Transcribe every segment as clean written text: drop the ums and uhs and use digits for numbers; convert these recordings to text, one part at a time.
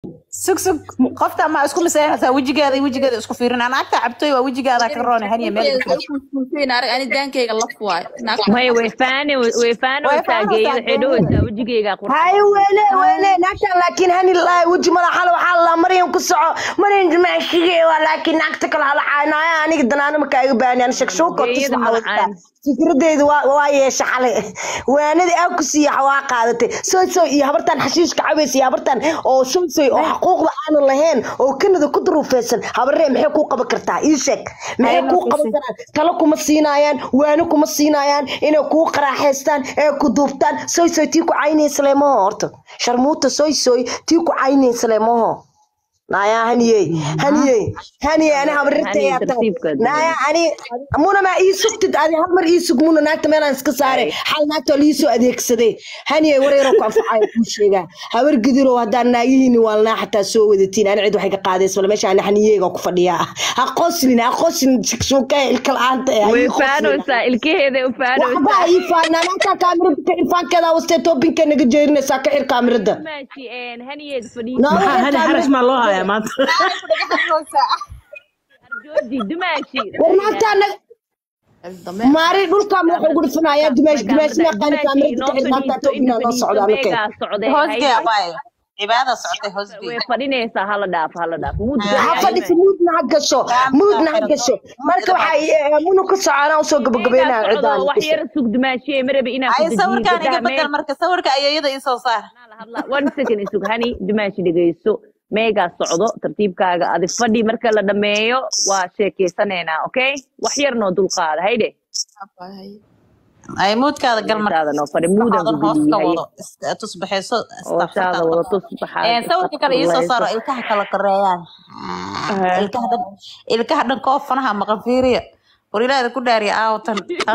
سك قفت ما اسكو مساينة وجهي اسكو فيرنا أنا أكتر عبتوي وجهي هذا كروني هني ملك فين أنا دان كيك الله فواي ما ويفاني وتاجي حدوث وجهي قرط هاي وين نكتة لكن هني الله وجه مرة حلو حلا مريم كسعة مريم جمع شيء ولكن نكتك على عنا أنا قدنا أنا مكايباني أنا شكشوك وتصبح فكرتي واي شحلة وأنا دي أكسي حواقعتي سوي يا برتان حشيش كعبس يا برتان أو سوي أو حقوق أنا اللهين أو كنا ذا كدروا فيسن هبريم حقوق بكرتا إيشك ما حقوق بكرتا كلكم الصينايان وأنكم الصينايان إنه كوق راحستان كدوفتان سوي تيكو عيني سليمورت شرموت سوي تيكو عيني سليمو نايا هني أنا هبرتي يا نايا أنا مونا ما إيسوكت أنا همر إيسوك مونا ناكت مانا نسكساري حال ناكتو ليسو أديك سدي هني وري روكو فعاي كوشيغا هبر قدرو هدان ناييني والنا حتى سوو دتين أنا عدو حيقا قادس ولا ماشي أنا حنييغا كفديا هقوسني شكشوكا الكلانت وفانوسا الكيهده وفانوسا وحبا إيفان أنا كاميرا إيفان كذا وستيتو بينك نجيرنا ساكا إير كاميرا ده ماشي هني فدي هني حرش ما الله يا مات جودي دماشي ماري دول كامل حقول فنايا دماش ما قال كاميرا تكعد ما تاتوبنا نص عدالك هوسجي أباي عبادة صعدة هوسجي فدينيسا هلا داف مود حفظي في مود نحقشو مركب حي منو كسعانا وسوق بقبينا عدال وحير سوق دماشي مربي إنا أي صور كان يقبل مركز صور كأي يدا يصوصار وان سكن سوق هني دماشي دقيسو ميجا صعدو ترتيب كاغا أدي فدي مركا لدميو وشيكي سنينا أوكي وحير نو دول قاد هيدي أي مود كذا قلمر هذا نو فدي مودا تصبح يسو هذا ولا تصبح صور كذا يصوصار الكه كلا كريان الكه كوف فنها مغفيرية وريلا هذا كداري تن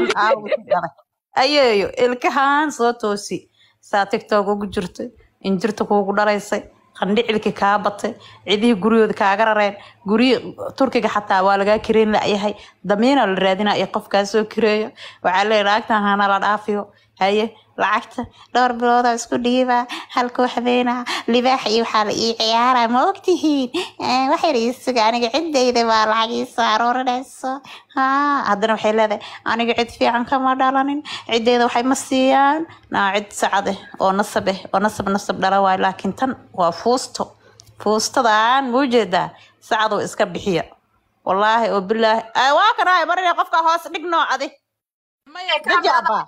أيوه الكهان صوتوسي ساتك توقو جرت إن جرت كوكو داريسي qandhicilki ka batay cidii guriyooda kaaga rareen guri turkiga xataa waa laga kireen la yahay damiina la raadinaa ee qofkaas soo kireeyo waxa la raagtaa hana la dhaafiyo haye lacagta dhowr bilood isku dhiiba halka waxbeena libaax iyo waxa la ii ciyaara ma ogtihiin waxay isugu aniga cidayda waa lacag ii saaroorayso haddana waxay leedahay aniga cid fiican kama dhalanin cidayda waxay ma siiyaan cid sacade oo nasab dhala waay laakiin tan waa fuustadaan muujeeda sacado iska bixiya wallaahi oo bilaahi waa kanaay marina qofka hoos dhigno adi mayaaba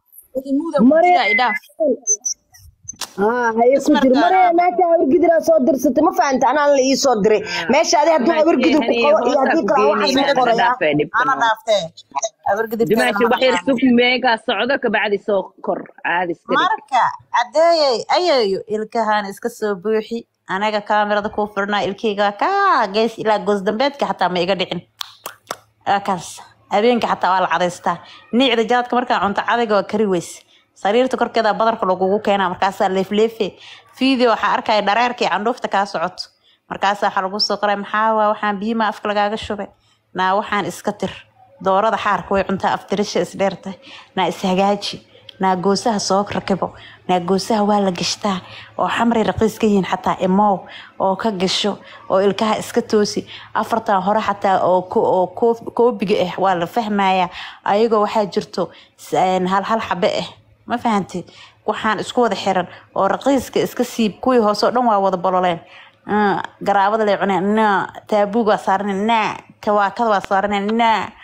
هاي كتير مرة ما تعرف صادر ست ما فهمت أنا اللي يصادر ماشي هذه هتبقى أورجدر يهديك واحد أنا دافته أورجدر دمشق بحير سوق ميجا صعدك بعد سكر عادي ماركا عدي أيوه الكهان إسكسو بوحي أنا كاميرا دكوفرنا الكيكا جيس إلى جوز دمبتك حتى ما يقدرين أكاس أبينك حتى والله عريسته نيعد جاتك مركا عند عادي كريويس sariirta korkeeda badarka lagu keenaa markaas leefleefe video waxa arkay dhareerkii candhoofta ka socoto markaas waxa lagu soo qoray maxaa waxaan biima afka lagaaga shubay waxaan iska tir doorada xaarka way cuntaa aftirisha isdheertay ishagaaji goosaha soo rakibo goosaha waa la gashtaa oo xamri raqiis ka yihiin xataa imo oo ka gasho oo ilkaha iska toosi afartan hore xataa oo koobiga waa la fahmaya ayagoo waxa jirto hal xabe ما فهمتي waxaan isku wada xiran oo raqiiska iska siib kuwii hoos oo dhan waa wada bololeen garaabada la cuneen taabuga saarneen kawaakada waa saarneen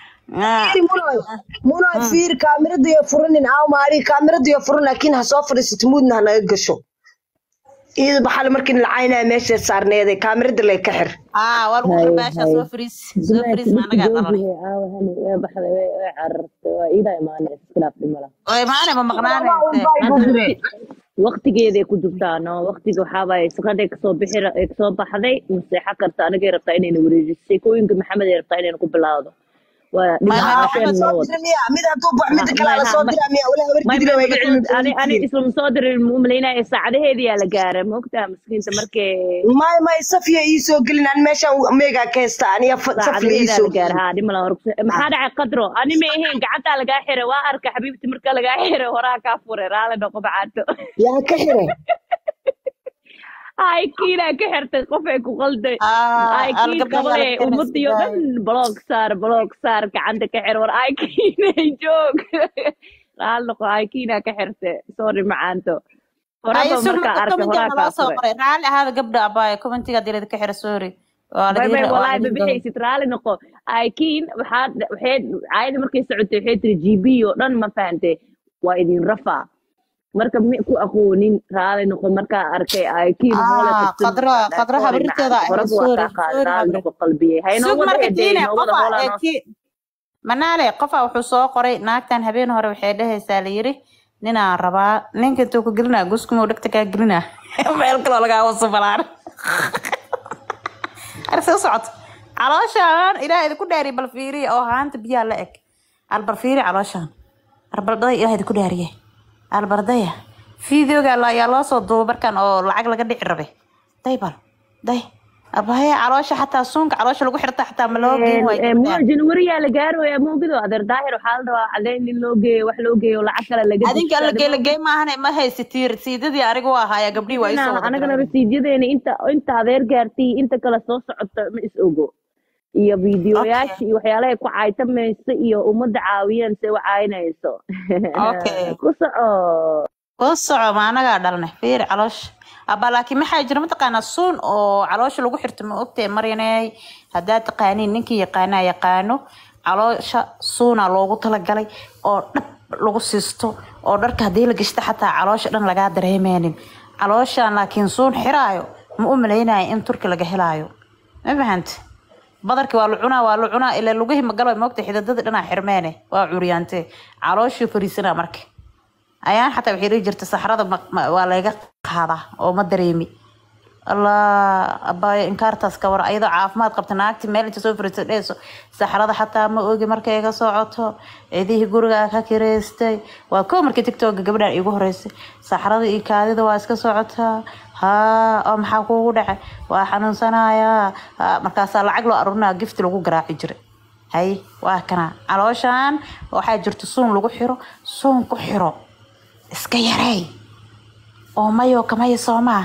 muno fiir kaamirada iyo furanin maari kaamirada iyo furan laakiin ha soo fariisato mudna naga gasho إذا بحال مركن العينة ماشية صارني كاميرا اللي كحر والله باشا سو فريس ما أنا قاعد هني بحال عرفت إذا ما أنا إسكلاف الملا ما أنا ما مقنعة وقت جيدة كجبتانا وقت جو حابة سكادك صوب بحذي مسيحة كرتانا غير طعيني نوريج سيكوين محمد غير طعيني نقبل هذا ما صادر مية ميدا توبع ميدا كلا صادر مية ولا ورد كده أنا اسم صادر المملينا الساعة هذه على جارم وقتها مسكين تمركي ما صفية يسوق لنا المشا ميجا كيستا أنا صفية يسوق هذه ملا هذا قدره أنا ما هين قعدت على جاحرة وأرك حبيبتي مركا على جاحرة وراك كافورة على نقب عاتو يا كحرة kiina ka xirtay qof ay ku qalday kiin القبل qabale ummadiyo dhan block saar gacanta ka xir war kiina joog noqo kiina ka xirtay sorry macaanto أي horaba سوق markaa arkay كومنتي horaa أنا kaa لا furay صور رالي هذا قبل أباي كومنتي قاعد يريد كحر سوري bay walahi ma bixaysid raali noqo kiin waxay caayada markay socotay waxay tiri GB oo dhan ma fahantay waa idin rafaa marka ma ku aqoonin raali noqo markaa arkay kiin hoole قدرة هبرت هذا سوري raali noqo qalbiyay hayno سوق wada مركتين eedeyn wada قفا hoolano منالي قفا وحصو قري ناكتان هبين هوري وحيده ساليري نينا ربا نينك توكو قلنا قسكم ودكتك قلنا ما يلقى لغا وصف العار أرسل صعد علشان إلهي إذا كنت داري بالفيري أو هانت بيا لك البرفيري علشان البرداي إلهي إذا كنت داري البرداي فيديو قال لا يلا صدو بركان أو العقل قد يعربه دايبال داي أبهي علاشة حتى سونك علاشة لو حرت حتى ملوجي مو جنوريا لقارو يا مو كده أدر داهر وحال دوا علين اللوجي وحلوجي ولا عكلا لقيت هذين قال لقي ما هنا ما هي ستير سيدي أرجوها هاي قبلي ويسو أنا كنا رسيدي يعني أنت هذير قارتي أنت كلا صوص عط مس أوجو يا فيديوهات وحيالها كو عايتم من سئيو ومد عاويا سوى عاينا يسو أوكي قصة ما أنا قاعد لنا فير علاش أبا لكن ما حاجة متقنا الصون أو علاش لو حرت ما أبتي مريناي هذا تقانين نكى يقانو علاش صون لو تلقى أو لو سيستو أو درك هذه لقيت حتى علاش أنا لقى درهمين علاش لكن صون حرايو مؤمن هنا إن ترك لقى هلايو ما فهمت بدرك والعنا إلا لقيه مقلب موقت حدد أنا حرمانه وعريانته علاش فريسنا مرك أيان حتى بحيري جرت صحراء ولا يقع هذا أو ما دريمي الله أباي إنكارتاس كور أيضا عافمات قبتنا أكتي مالي تسوفر تليسو صحراء حتى ما أوجي مركا يقع صعوته إذيه جورجا كاكيريستي وكو مركي تيك توك قبل أن يجوه ريسي صحراء إيكادي دواسك صعوتها ها أم حقوق دع وحنون صنايا مركز العقل أرونا قفت لو جرا يجري هاي وهكنا علشان واحد جرت صون لو حيرو صون كحيرو اسكيري oo mayo kamay Soomaa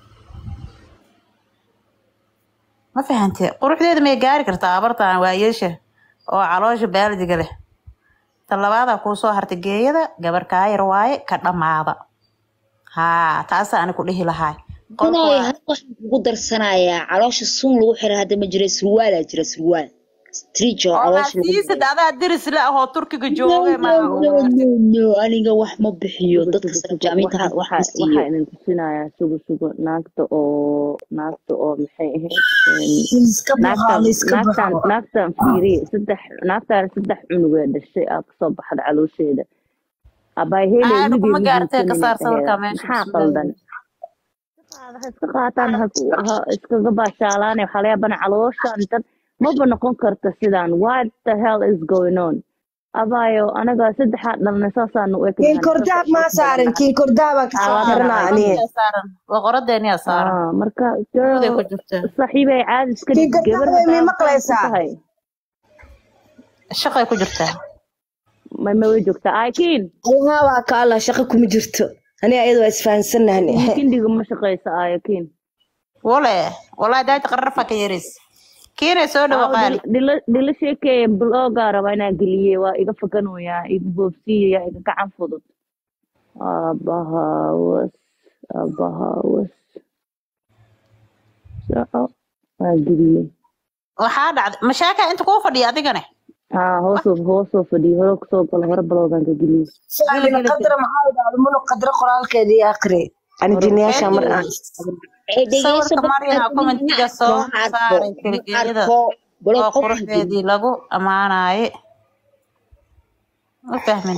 ma fahantay quruxdeeda may gaari kartaa abartaan waa yeesha oo caloosha baaldiga leh talabaada ku soo hartay geeyada gabar ka yar waaye ka dhamaada ha taas aan ku dhihi lahaa qolay wax ugu darsanaya caloosha suun lagu xiraa hada ma jira surwaal strijo caloosha lagu dada diris la oo turkiga jooga ma no aniga wax ma bixiyo dadka sarjaaminta waxa inaan tusinayaa sugo naagta oo maxay ahayd naagta fiiri saddex cunug ee dhashay aad soo baxda caloosheeda abay heelay ma gaartay ka saar sawirka meesha qaldan iska qaataan iskaga baashaalaan waxa laga bana caloosha intan ma noqon karta sidaan what the hell is going on abayo anaga saddexaad dhalna saasaan u eegay kordaab ma saaran kiin kordaaba ka soo xirnaa aniga saaran waa qoradeena saaran marka saaxiibay caadi iska gabar ma maqlaysaa shaqay ku jirtaa ma way joogtaa aykiin waa ka alla shaqo kuma jirto aniga ayadoo isfahansanahay kindiga ma shaqeysa aykiin wala daad qarrafa ka yaris كيري سودا وقال دل شيكي بلوغا ربانا قليه وإيقا فكانويا إيقا بوبسيا إيقا كعن فضل أباها وس ساعة قليه وحاد مشاكل أنت كوفر دي أدقني هو صوف دي هروك صوف الهرب بلوغا قليه سؤالي قدر محاولة المنو قدر قرآن كذي أقري أنا جنيا شامر sawirka marina commentiga soo saaray kaligeeda oo quruxdeedii lagu amaanaayay ma fahmin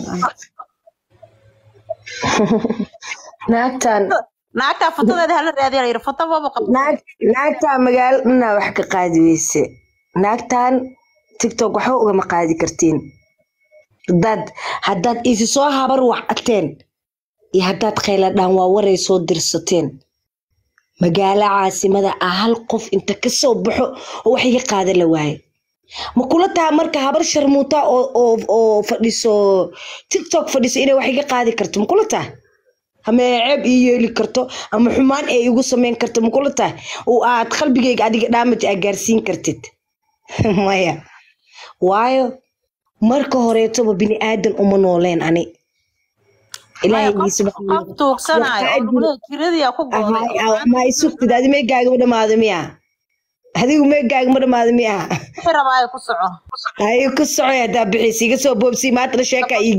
naagta fotodeeda hala raadiyaa yiri foto baba qab naagta magaalada wax ka qaadiyeyse naagtan TikTok waxa uga ma qaadi kartiin haddaad isi soo habar wax ateen iyo haddaad khayla dhan waa waray soo dirsateen magaala caasimada hal qof inta ka soo baxo oo wax iga qaada la waayay ma kula taa marka habar sharmuuta oo fadhiso TikTok fadhiso inay wax iga qaadi karto ma kula taa ama ceeb ii yeeli karto ama xumaan ay igu sameyn karto ma kula tahay oo aad qalbigayga adiga dhaamaj aa gaarsiin kartid maya waayo marka horeetoba bini aadan uma nooleen ani ilaahay ii subxaanahu qof tuugsanayo oo lagu leeyahay kiradiya ku gooday ma isugtid adi meegaaga ma dhamaado miya adigu meegaaga ma dhamaado miya wixii rabaayo ku soco ay ku soco hadaa bixiis iga soo boobsi maanta sheeka ii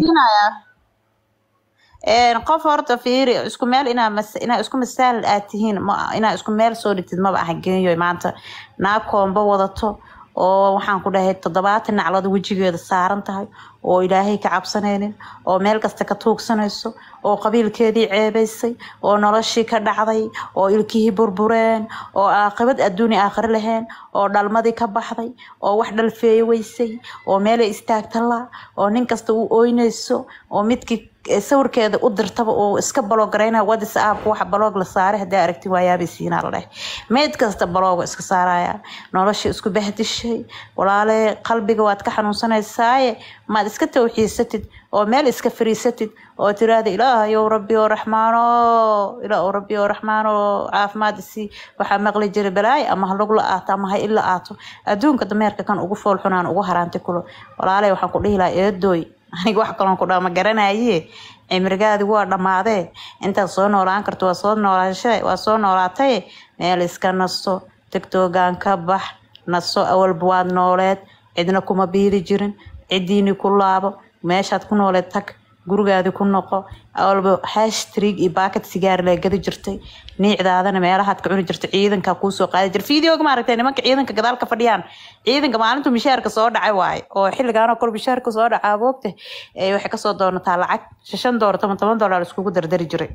qof horta fiiri isku meel inaa isku misaal aad tihiin ma inaa isku meel soo dhigtid maba aha geeyo maanta naa koomba wadato oo waxaan ku dhahay 70 naclad wajigeeda saaran tahay oo ilaahay ka cabsanaynin oo meel kasta ka tuugsanayso oo qabiilkeedii ceebaysay oo noloshii ka dhacday oo ilkihii burbureen oo aqabad adduuni aakhir lahayn oo dhalmadii ka baxday oo wax dhalfeey weysay oo meel istaagta la oo nin kasta uu ooynayso oo midkii sawirkeeda u dirtaba oo iska blog gareynaa WhatsApp wax blog la saaray haddii aragti waayaabay siinaa la dhahay meed kasta blog iska saaraya noloshii isku bahdishay walaale qalbiga waad ka xanuunsanaysaa maad iska tawxiisatid oo meel iska fariisatid oo tiraahdo ilaahay oo rabbi oo raxmaano ilaahay oo rabbi oo raxmaano caafimaadisi waxa maqli jiray balaay ama halug la aato ama hay illa aato adduunka dameerka kan ugu fool xunaan ugu haraantay kulo walaale waxaan ku dhihi lahaa eedoy aniga wax kale ku dhaama garanaaye cimrigaadi waa dhamaadee inta soo noolaan karto waa soo noolaatay meel iska nasto tiktokan ka bax naso awalba waad nooleed cidna kuma biiri jirin cidiini ku laabo meeshaad ku nooleed tag gurigaadi ku noqo awalba hashtag iyo baakad sigaar la gadi jirtay niicdaadana meelahaad ka cuni jirtay ciidanka ku soo qaadi jir fiidiyooga ma aragtay nimanka ciidanka gadaal ka fadhiyaan ciidanka maalintu mishaarka soo dhacay waay oo xilligan oo kor mishaarka soo dhacaa boogta waxay ka soo doonataa lacag $5 iskugu dardari jiray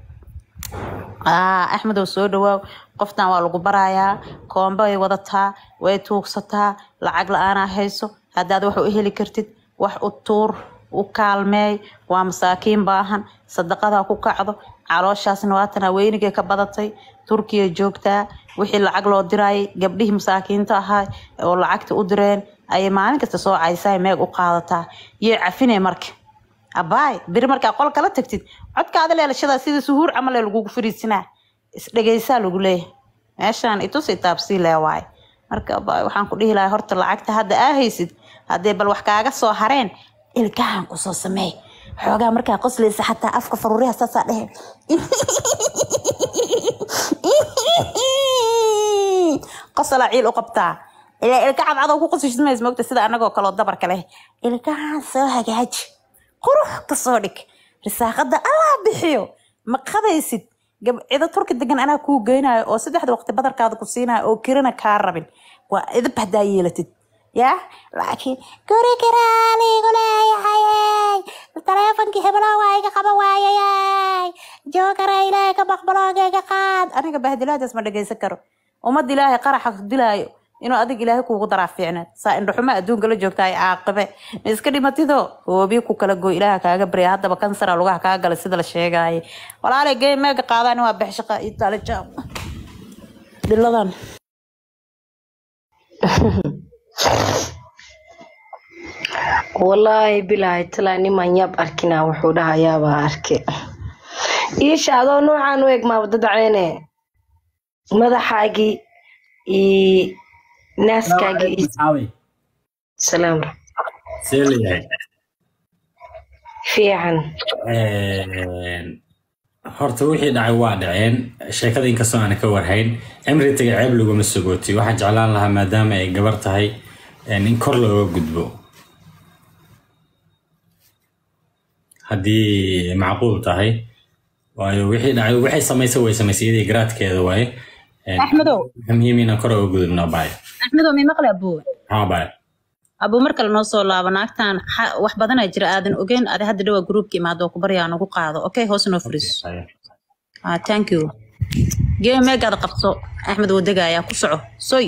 Axmed oo soo dhawaaw qoftan waa lagu barayaa koomba ay wadataa way tuugsataa lacag la'aan hayso hadaad wax u heli kartid wax u tuur u kaalmeey waa masaakiin baahan sadaqada ku kacdo calooshaasna waatan weynigay ka badatay Turkiya joogtaa wixii lacag loo diray gabdhihii masaakiinta ahaa oo lacagta u direen ay maalin kasta soo caysay meeg u qaadataa iyo cafinay markii abaay bir marka qol kala tagtid codkaada leelashada sida suhuur amal lagu fariisinaa isdhageysaa lagu leeyahay meeshaan itus taabsi leewaay marka abaay waxaan ku dhihi lahaa horta lacagta hadda haysid hadee bal wax kaaga soo hareen ilkahan ku soo sameey xoogaa markaa qoslaysa xataa afka faruuriha saasaa dhehe qosla ciil u qabtaa ilka cadcad ku qosaysid ma ismoogta sida anagoo kale dabarka leh ilkahan soo hagaaji qurux ka soo dhig risaaqada Allah bixiyo ma qadaysid gabcida turki degan anaa ku geynayo oo 3 waqti badarkaada ku siinayo oo kirina ka rabin waa idib hadaa yeelatid يا لكن كوري كرالي قولي حياي التليفون كي حبلا وايقا قبا واياي جوكرا إليك بقبلوغيك قاد أنا كبهدلات اسمه دقي سكرو ومد إلهي قرحك دلايو إنه أدق إلهي كو قدر عفيعنا سا إن رحمة أدون قلو جوكتاي عاقبة إسكري متيدو هو بيكو كالقو إلهي كاقبري هادا بكنسر ولغا كاقل سيدل الشيقاي ولا علي قيم ميقا قاداني وابح شقا إيطالي جام دلدان والله بالله تلاني ما ياب أركنا وحودها يابا أركي إيش هذا نوعا ويك ما بدد عيني ماذا حاجي ناس كاجي سلام سيلي في عن horta wixii dhacay waa dhaceen sheekada inkastoo aan ka warhayn amritiga ceeb lagu masagooti waxaan jeclaan lahaa maadaama ay gabar tahay in kor looga gudbo haddii macquul tahay waayo wixii dhacay waxay samaysay way samaysay iyadii garaadkeeda waaye Axmedow muhiim inaan kor uga gudubno baay Axmedow mi maqlay abuu baay abuu marka la noo soo laabo naagtaan wax badan ay jira aadan ogeyn aad hadda dhawa groupki imaado ku bariyaan ugu qaado okay hoos noo furiis thank you game meegada qabso Axmed wadagaya ku soco soy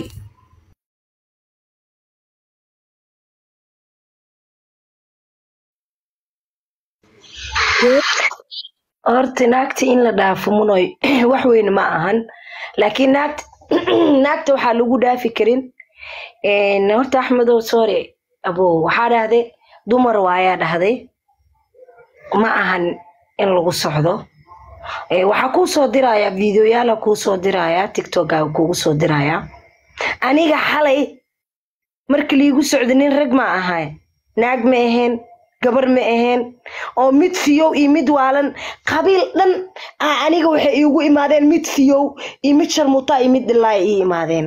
horta naagta in la dhaafo munoy wax weyn ma ahan laakiin naagta waxaa lagu dhaafi karin horta Axmedow sorry abo waxaa dhahday dumar waayaa dhahday ma ahan in lagu socdo waxaa kuu soo dirayaa fiidiyoyaala kuu soo dirayaa tiktokaaga kuugu soo dirayaa aniga xalay markii liigu socda nin rag ma ahay naag ma ahayn gabar ma ahayn oo mid fiyow iyo mid waalan qabiil dhan aniga waxay iigu imaadeen mid fiyow iyo mid sharmuuta iyo mid dhilaa ii imaadeen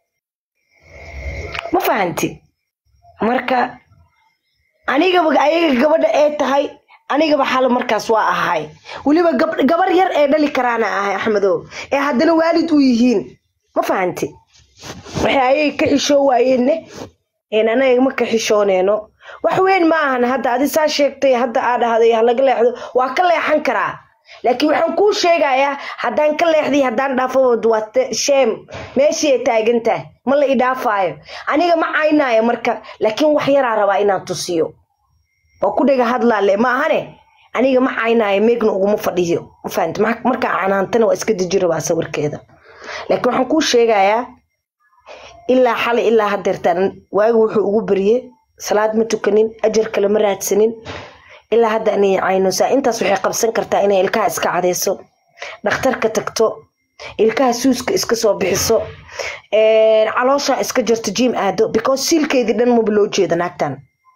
ma fahanti marka aniga ayaga gabadha ee tahay anigaba xal markaas waa ahay waliba gabar yar ee dhali karaana ahay Axmedow ee haddana waalid u yihiin ma fahanti waxay ay ka xishoo waayeen anaga ma ka xishooneeno wax weyn ma ahan hadda adi saa sheegtay hadda aad dhahday laga leexdo waa ka leexan karaa laakiin waxaan kuu sheegayaa haddaan ka leexday haddaan dhaafo waate shame meeshii ay taagantahay ma la idhaafayo aniga ma caynaayo marka laakiin wax yaraa rabaa inaan tusiyo oo ku dhiga hadlaale ma ahane aniga ma caynaayo meegna uguma fadhiyo ma fahanti marka canaantana waa iska dejiro waa sawirkeeda laakiin waxaan kuu sheegayaa ilaa xalay ilaa hadeertaan waagu wuxuu ugu bariyay salaad ma tukanin ajar kale ma raadsanin ilaa hadda anay caynosa intaas waxay qabsan kartaa inay ilkaha iska cadeyso dhakhtarka tagto ilkaha suuska iska soo bixiso caloosha iska jarto jiim aado because siilkeedii dhan ma loo jeedo naagtan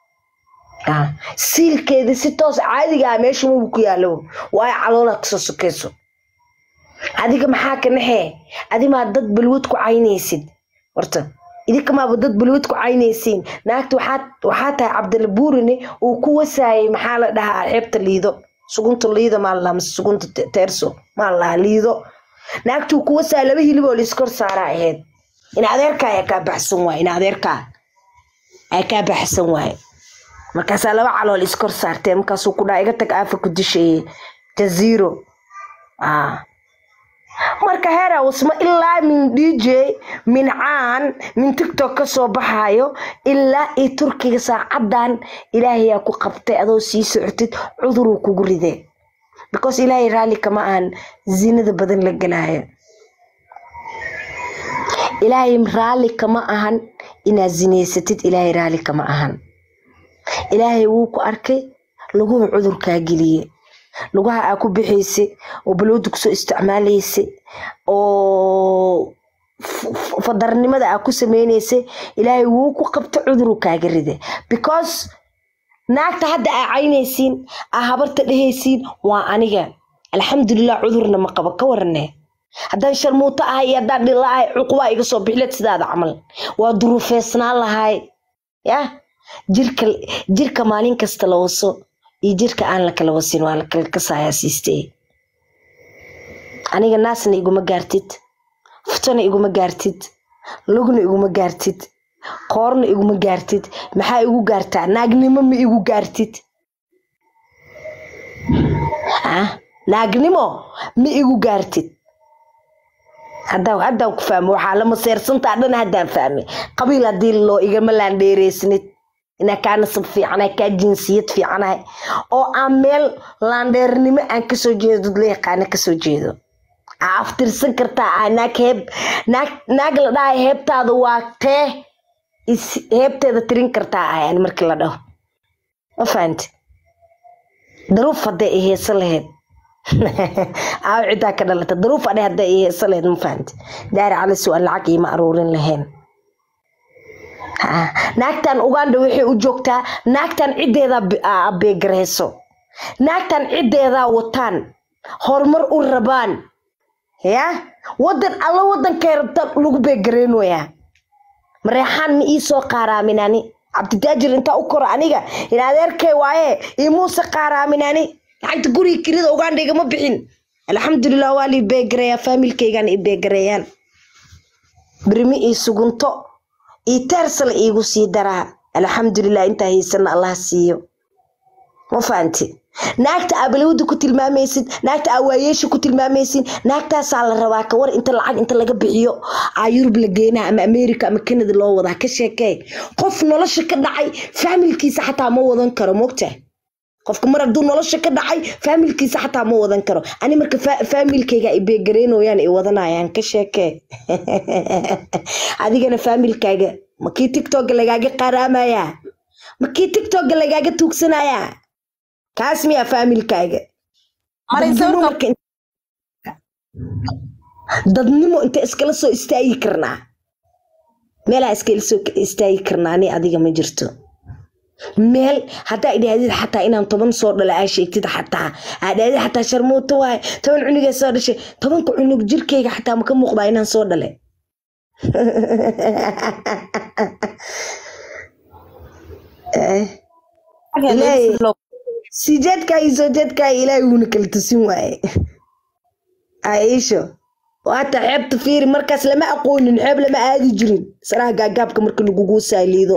siilkeedii si toos caadiga ah meesha ma ku yaalo waa caloolaha kasoo sokeyso adiga maxaa ka naxee adimaa dad balwad ku caynaysid horta idinka maaba dad balwad ku caynaysiin naagta waxaa tahay cabdilbuurine uu ku wasaayay maxaa la dhahaa xeebta liido sugunta liido maa la mise sugunta teerso maa la liido naagta uu ku wasaayay laba hilib oo liskor saara ahayd in adeerka ay ka baxsan waay in adeerka ay ka baxsan waay markaas laba calool iskor saartay markaas uu ku dhaa iga tag aafa ku dishay jaziro marka heera wasma ilaa min DJ min caan min TikTok ka soo baxayo ilaa ay Turkiga saacadan Ilaahay ku qabtay adoo sii socotid cudur uu kugu riday because Ilaahay raali kama aan zinada badan la galaayo Ilaahay raali kama ahan ina zineysatid Ilaahay raali kama ahan Ilaahay wuu ku arkay lagu cudur ka galiye lugaha aa ku bixaysay oo balwad ku soo isticmaalaysay oo fadarnimada aa ku sameeynaysa Ilaahay wuu ku qabta cudur kaaga riday because naagta hadda aa caynaysiin aa habarta dhehaysiin waa aniga alxamdulillah cudurna ma qabo ka warane haddaan sharmuuta ahay iyo haddaan dhilaahay cuquba iga soo bixilad sidaada camal waa duruufeysnaan lahay ya jirka maalin kasta la waso jirka aan la kala wasin waa la kala kasaayasiistay aniga naasna iguma gaartid futana iguma gaartid lugna iguma gaartid qoorna iguma gaartid maxaa igu gaartaa naagnimo ma igu gaartid naagnimo ma igu gaartid hadda ku fahmo waxaa la maseersanta dhan haddaan fahmay qabiil hadii loo igama laandheereysnid ina kaana sab fiicana ka jinsiyad fiicana oo ameel laandheernimo aan ka soo jeedo dad leeqana ka soo jeedo aftirsan kartaa naag la dhahay heebtaada waa tee heebteeda tirin kartaa aan markii la dhaho ma fahanti daruuf hadday heesa lahayd cida ka dhalata daruuf hadday heesa lahayd ma fahanti daari cali su'aal lacag ima aruurin lahayn naagtan Uganda waxay u joogtaa naagtan cideeda beegreyso naagtan cideeda wataan hormar u rabaan ya wadan alla wadan keerta lagu beegreenooya mareexan ma ii soo qaaraaminani cabdidaajir inta u koro aniga in adeerkay waaye ii muuse qaaraaminani lacagta guriga kirida Uganda igama bixin alxamdulillah wali beegreeya familkaygan ii beegreeyaan birmi ii sugunto itarsal igu sii daraa alxamdulillah inta haysan Allah siiyo ma faanti naagta abalawdu ku tilmaamaysid naagta awaayeesha ku tilmaamaysid naagtaas la rabaa ka war inta lacag inta laga bixiyo Yurub la geena ama America ama Canada loo wada ka sheekay qof nolosha ka dhacay familkiisa xataa ma wadan karo moogta qofka mar hadduu nolosha ka dhacay familkiisa xataa ma wadan karo ani marka familkayga ay beegareenoyaan ay wadanayaan ka sheekay adigana familkayga makii TikTok lagaaga qaraamaya makii TikTok lagaaga tuugsanaya kaas miya familkayga dadnimo inta iskala soo istaagi karnaa meelaa iskala soo istaagi karnaa ani adiga ma jirto meel haddaa idhaahdid xataa inaan 10 soo dhala aa sheegtid xataa aadhaadid xataa sharmuuto waay 10 cunugee soo dhashay 10 cunug jirkeyga xataa ma ka muuqdaa inaan soo dhalay sijeedka iyo soo jeedka ilaahay wuuna kala tusin waaye Aisho waata xeebta fiiri markaas lama aqoonin xeeb lama aadi jirin saraha gaagaabka marka lagugu saaliido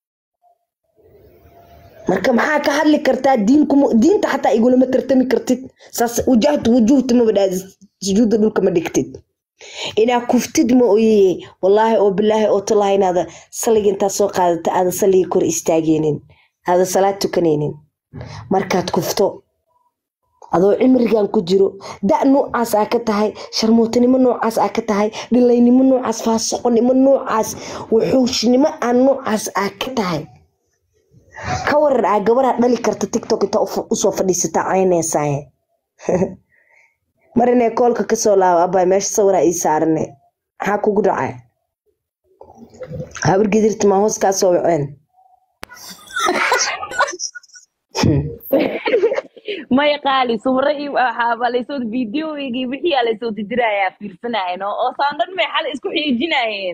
marka maxaa ka hadli kartaa diinta xataa igulama tartami kartid saas wujuhta ma badhaad sujuuda dhulka ma dhigtid inaa kuftid ma ooyee wallaahi oo bilaahi oo tallaahi inaada saliga intaa soo qaadata aada saliga kor istaageenin aada salaad tukanaynin markaad kufto adoo cimrigan ku jiro da noocaas aa ka tahay sharmootinimo noocaas aa ka tahay dhilaynimo noocaas faasiqonimo noocaas wuxuushnimo aan noocaas aa ka tahay ka waran aa gabaraa dhali karta tiktok inta usoo fadhiisata caynaysaa mar inay koolka kasoo laabo abaa meesha sawiraa ii saarane maxaa kugu dhacay habar gidirta maa hoos kaa soo waceen maya qaali sawirro iyo waxaaba laysoo videoygii wixii aa laysoo didirayaa fiirsanayeen oo saandhan may xal isku xiijinayeen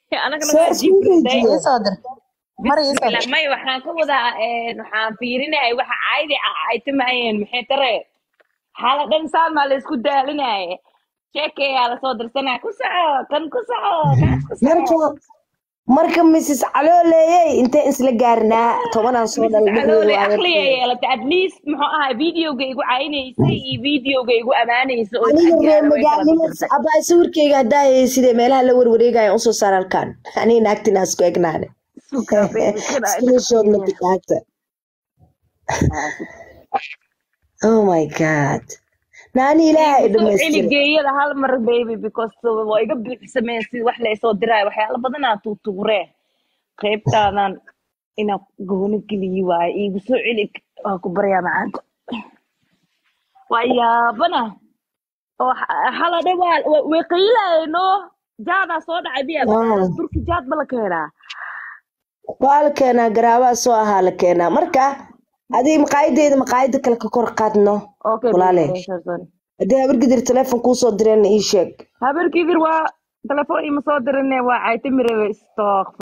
may waxaan ka wadaa waxaan fiirinayay waxa caaydi aytimayeen maxay taree xala dhan saamaa laysku daalinaye sheekeyaa lasoo dirsanaya ku soco kan ku soco kaas ku soco marka Mrs. Calooleyey intee isla gaarnaa 10 aan soo dhalay aqliga yeelata at least muxuu ahaa videoga igu caynaysay iyo videoga igu amaanaysay oo abaa sawirkeyga hadaa sidee meelaha la warwareegaya u soo saar halkan ani naagtina isku egnaane oh my god nani ilaahay dhameystir geeyada hal mar baby because way iga bixsameen si wax la soo diray waxyaalo badan aan tuuree qaybtaadan ina gooni kaliyi waay igu soo celi waa ku baryaa macaanta wayaabana oo hala dhawaal way qiilayno jaada soo dhacay biya turki jaad bala keenaa walkeena garaaba soo ahaa la keenaa marka adii maqaayada kale ka kor qaadno walaale hadii habar gidir telefoon kuu soo direen ii sheeg habar gidir waa telefoon ima soo direen waa ay timire stock